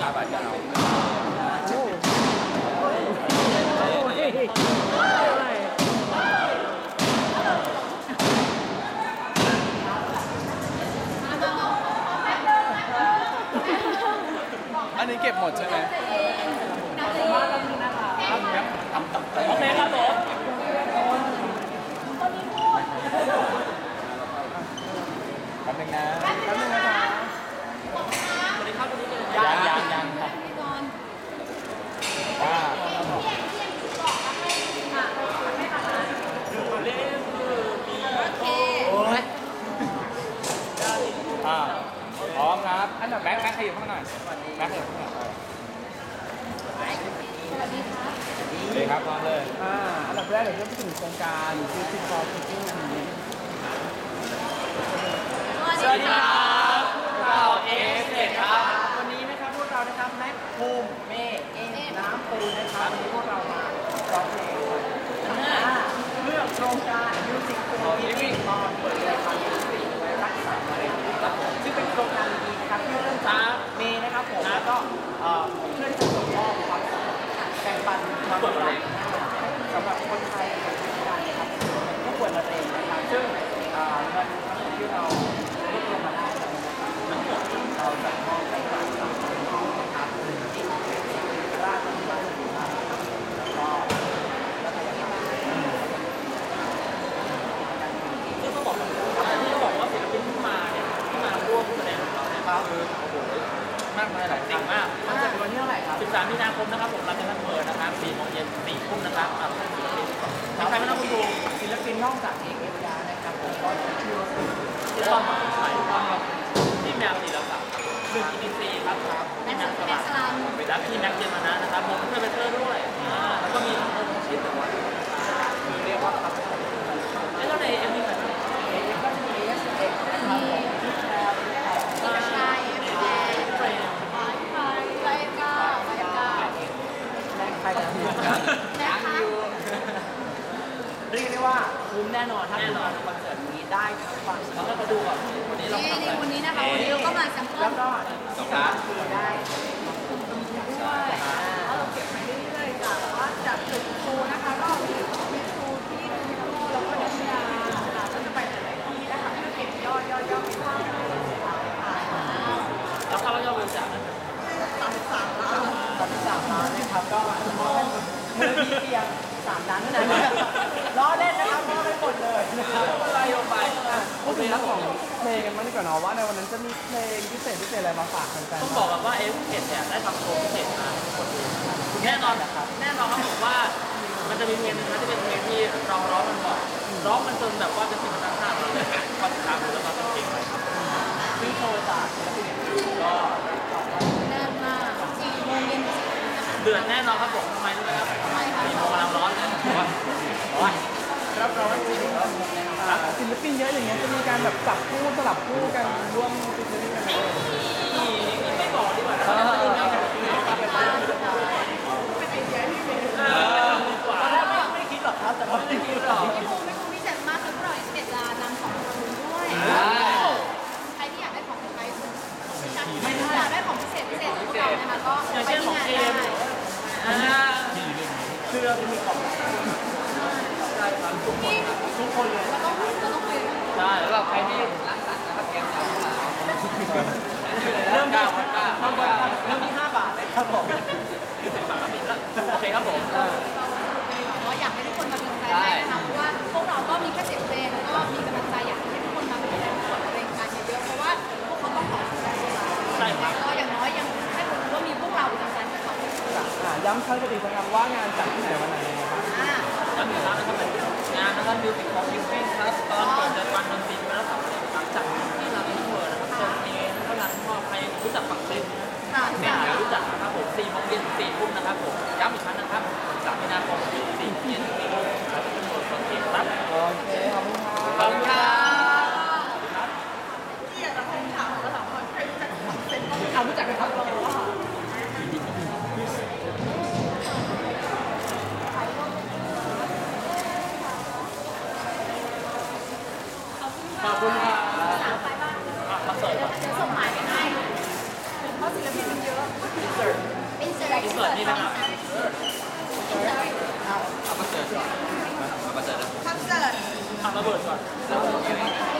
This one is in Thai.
5 บาทก็เอาอันนี้เก็บหมดใช่ไหมโอเคครับผมแป๊บนึงนะสวัสดีครับยังครับพร้อมครับอันดับแบ็คขยับเข้ามาหน่อยแบ็คขยับเข้ามาหน่อยสวัสดีครับพร้อมเลยอันดับแรกเดี๋ยวจะไปถึงโครงการคือติดต่อคุกกิ้งอันนี้สวัสดีครับเราเอสเอ็ดครับวันนี้นะครับพวกเรานะครับแม็กภูมิเมย์น้ำปูนะครับวันนี้พวกเรามาร้องเพลงเพื่อโครงการมิวสิกโฟร์ลิฟตอนเปิดรายการมิวสิกไว้รักษามะเร็งครับผมซึ่งเป็นโครงการดีนะครับที่เริ่มจากเมย์นะครับผมแล้วก็เพื่อที่จะส่งมอบความแบ่งปันความรักสำหรับคนไทยคนพิการนะครับผู้ป่วยมะเร็งนะครับซึ่งเงินทั้งหมดที่เรารวบรวมมาได้นะครับทั้งหมดเราจะมอบให้กับนะครับที่ราชบุรีแล้วก็ซึ่งต้องบอกว่าศิลปินที่มาเนี่ยที่มาร่วมแสดงของเราเนี่ยคือโอ้โหมากมายหลายสิ่งมากจะเป็นวันที่เท่าไหร่ครับ 13 มีนาคมนะครับผมรับในท่านเปิดนะครับ4 โมงเย็น 4 ทุ่มนะครับทางใครไม่ต้องคุณดูศิลปินนอกจากเอกเอฟยานะครับผมก็จะชื่อว่าที่ต้องมาใช้ที่แมวสีละครับ1 อินซีครับที่แมวสลัดและที่แม็กเจมานะนะครับผมเพื่อนเบเตอร์ด้วยแล้วก็มีทั้งองค์ชิดแต่ว่าเรียกว่าครับแล้วในเอ็มวีไหนก็จะมีเอสเอ็กนะครับที่แชร์เรียกได้ว่าคุ้มแน่นอนถ้าคุณมาคอนเสิร์ตนี้ได้ทั้งความสนุกแล้วก็ดูก่อนวันนี้นะคะวันนี้เราก็มาแซมเปิลแล้วก็ที่สำคัญคือได้ด้วยเราเก็บไปเรื่อยๆค่ะแต่ว่าจากตึกครูนะคะก็มีครูที่พิโรแล้วก็นักกีฬาค่ะก็จะไปหลายๆที่นะคะเพื่อเก็บยอดไปสร้างแล้วเขายอดบริจาค 33 ล้านนะครับก็มูลนิธิเพียง3 ล้านเท่านั้นล้อเล่นนะครับล้อไปหมดเลยนะครับอะไรลงไปพูดถึงเรื่องของเพลงกันบ้างดีกว่าเนาะว่าในวันนั้นจะมีเพลงพิเศษอะไรมาฝากแฟนๆต้องบอกว่าเอฟเอ็ดเนี่ยได้ทำโชว์พิเศษมาให้คนดูแน่นอนครับผมว่ามันจะมีเพลงนึงนะที่เป็นเพลงที่เราร้องมันบ่อยร้องมันจนแบบว่าเป็นสิ่งที่ตั้งเราเลยความติดตามแล้วก็ต้องเพลงไปซึ่งโชว์จากก็แน่นมาก4 โมงเย็นเดือดแน่นอนครับผมทำไมรู้ไหมครับ4 โมงกำลังร้อนเลยรับรองว่าศิลปินเยอะอย่างเงี้ยจะมีการแบบจับคู่สลับคู่กันร่วมฟิชเชอร์ริ่งกันไหมไม่บอกดีกว่าตอนแรกไม่คิดหรอกครับแต่ว่าไม่คิดหรอกไม่คุ้มพิเศษมากคือพวกเรา11 ล้านนำของคุณด้วยใครที่อยากได้ของใครไม่อยากได้ของพิเศษพวกเรานะคะก็ไปที่งานได้คือเราจะมีของทุกคนเลยเราต้องคุยใช่แล้วเราใครที่รักษานะครับแกงขาวเริ่มที่5 บาทเลยครับผมโอเคครับผมก็อยากให้ทุกคนมาเป็นกำลังใจให้นะคะเพราะว่าพวกเราก็มีแค่เสียงเพลงแล้วก็มีกำลังใจอยากให้ทุกคนมาเป็นแรงกดเพลงกันเยอะๆเพราะว่าพวกเขาต้องขอแสดงใช่ครับก็อย่างน้อยยังให้คนรู้ว่ามีพวกเราเป็นกำลังใจให้เขาย้ำครั้งอีกครั้งว่างานจัดที่ไหนวันไหนนะครับก็มีร้านนะครับงานนะครับมิวสิกของคิวปิ้งครับตอนเปิดเดือนวันดนตรีมาแล้วครับจัดที่ร้านนี้เปิดนะครับโซนเอเท่านั้นก็ใครรู้จักฝั่งเส้นเนี่ยรู้จักนะครับผม4 โมงเย็น 4 ทุ่มนะครับผมย้ำอีกครั้งนะครับ3 มีนาคม4 เย็น 4 ทุ่มครับเป็นโซนโอเคครับโอเคขอบคุณครับขอบคุณครับที่อยากจะให้ถามก็ถามว่าใครรู้จักฝั่งเส้นบ้างรู้จักไหมครับขอบคุณครับไปบ้างมาเสิร์ฟเดี๋ยวส่งหมายไปให้สเยอะ insert อินเสิร์ตนี่นะครับเอาเอามาเสิร์ตก่อนมาเสิร์ตนะคอนเสิร์ตเอาระเบิดก่อนค